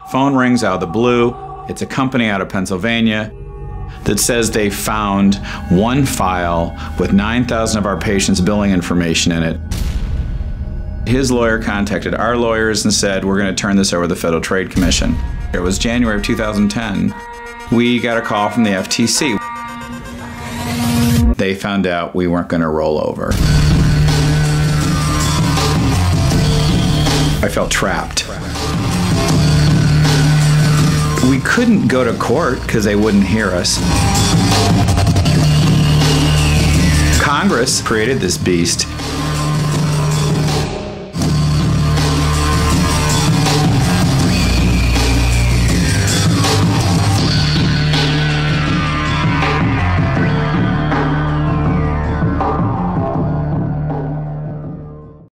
Phone rings out of the blue. It's a company out of Pennsylvania that says they found one file with 9,000 of our patients' billing information in it. His lawyer contacted our lawyers and said, we're going to turn this over to the Federal Trade Commission. It was January of 2010. We got a call from the FTC. They found out we weren't going to roll over. I felt trapped. We couldn't go to court because they wouldn't hear us. Congress created this beast